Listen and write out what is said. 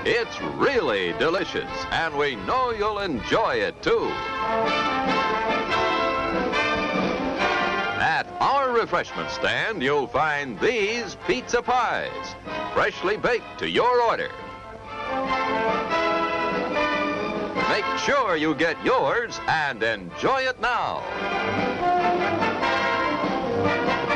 It's really delicious, and we know you'll enjoy it, too. At our refreshment stand, you'll find these pizza pies, freshly baked to your order. Make sure you get yours and enjoy it now.